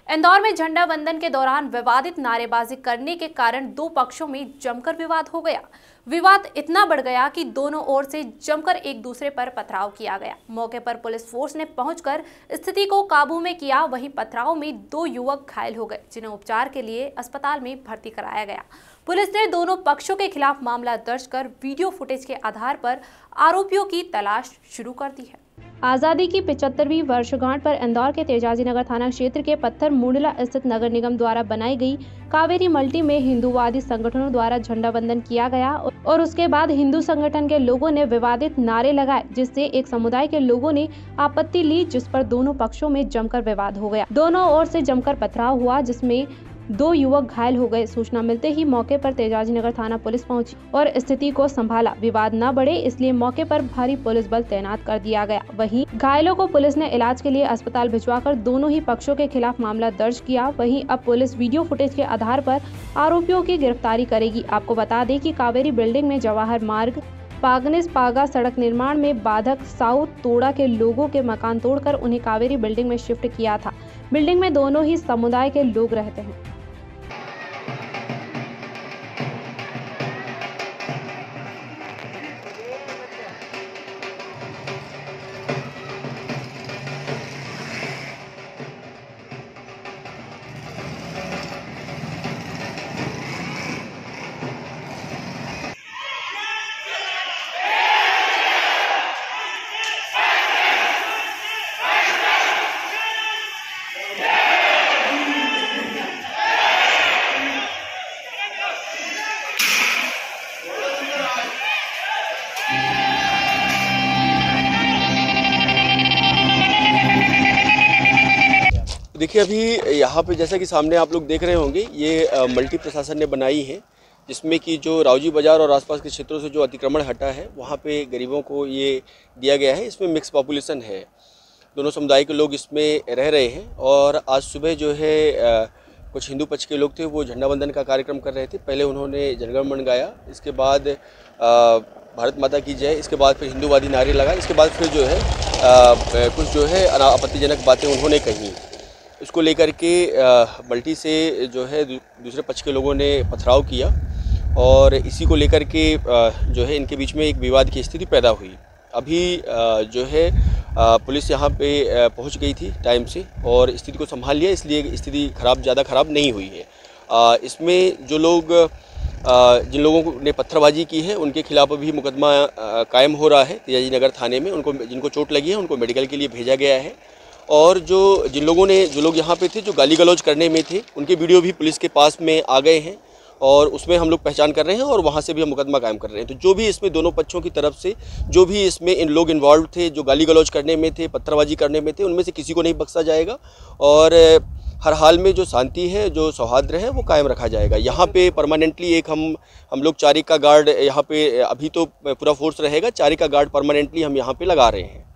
इंदौर में झंडा वंदन के दौरान विवादित नारेबाजी करने के कारण दो पक्षों में जमकर विवाद हो गया। विवाद इतना बढ़ गया कि दोनों ओर से जमकर एक दूसरे पर पथराव किया गया। मौके पर पुलिस फोर्स ने पहुंचकर स्थिति को काबू में किया। वहीं पथराव में दो युवक घायल हो गए, जिन्हें उपचार के लिए अस्पताल में भर्ती कराया गया। पुलिस ने दोनों पक्षों के खिलाफ मामला दर्ज कर वीडियो फुटेज के आधार पर आरोपियों की तलाश शुरू कर दी है। आज़ादी की 75वीं वर्षगांठ पर इंदौर के तेजाजी नगर थाना क्षेत्र के पत्थर मुंडला स्थित नगर निगम द्वारा बनाई गई कावेरी मल्टी में हिंदूवादी संगठनों द्वारा झंडा वंदन किया गया और उसके बाद हिंदू संगठन के लोगों ने विवादित नारे लगाए, जिससे एक समुदाय के लोगों ने आपत्ति ली, जिस पर दोनों पक्षों में जमकर विवाद हो गया। दोनों ओर से जमकर पथराव हुआ, जिसमें दो युवक घायल हो गए। सूचना मिलते ही मौके पर तेजाजी नगर थाना पुलिस पहुंची और स्थिति को संभाला। विवाद न बढ़े इसलिए मौके पर भारी पुलिस बल तैनात कर दिया गया। वहीं घायलों को पुलिस ने इलाज के लिए अस्पताल भिजवाकर दोनों ही पक्षों के खिलाफ मामला दर्ज किया। वहीं अब पुलिस वीडियो फुटेज के आधार पर आरोपियों की गिरफ्तारी करेगी। आपको बता दें कि कावेरी बिल्डिंग में जवाहर मार्ग पागनेस पागा सड़क निर्माण में बाधक साउथ तोड़ा के लोगों के मकान तोड़कर उन्हें कावेरी बिल्डिंग में शिफ्ट किया था। बिल्डिंग में दोनों ही समुदाय के लोग रहते हैं। देखिए, अभी यहाँ पे जैसा कि सामने आप लोग देख रहे होंगे, ये मल्टी प्रशासन ने बनाई है, जिसमें कि जो रावजी बाज़ार और आसपास के क्षेत्रों से जो अतिक्रमण हटा है, वहाँ पे गरीबों को ये दिया गया है। इसमें मिक्स पॉपुलेशन है, दोनों समुदाय के लोग इसमें रह रहे हैं। और आज सुबह जो है कुछ हिंदू पक्ष के लोग थे, वो झंडा वंदन का कार्यक्रम कर रहे थे। पहले उन्होंने जनगण मन गाया, इसके बाद भारत माता की जय, इसके बाद फिर हिंदूवादी नारे लगाए, इसके बाद फिर जो है कुछ जो है आपत्तिजनक बातें उन्होंने कही। इसको लेकर के मल्टी से जो है दूसरे पक्ष के लोगों ने पथराव किया और इसी को लेकर के जो है इनके बीच में एक विवाद की स्थिति पैदा हुई। अभी जो है पुलिस यहाँ पे पहुँच गई थी टाइम से और स्थिति को संभाल लिया, इसलिए स्थिति ज़्यादा ख़राब नहीं हुई है। इसमें जो लोग जिन लोगों ने पत्थरबाजी की है, उनके खिलाफ अभी मुकदमा कायम हो रहा है तेजाजी नगर थाने में। जिनको चोट लगी है उनको मेडिकल के लिए भेजा गया है। और जो लोग यहाँ पे थे, जो गाली गलौज करने में थे, उनके वीडियो भी पुलिस के पास में आ गए हैं और उसमें हम लोग पहचान कर रहे हैं और वहाँ से भी हम मुकदमा कायम कर रहे हैं। तो जो भी इसमें दोनों पक्षों की तरफ से जो भी इसमें इन लोग इन्वॉल्व थे, जो गाली गलौज करने में थे, पत्थरबाजी करने में थे, उनमें से किसी को नहीं बख्शा जाएगा और हर हाल में जो शांति है, जो सौहार्द है, वो कायम रखा जाएगा। यहाँ पे परमानेंटली एक हम लोग चारिक का गार्ड यहाँ पे अभी तो पूरा फोर्स रहेगा, चारिक का गार्ड परमानेंटली हम यहाँ पे लगा रहे हैं।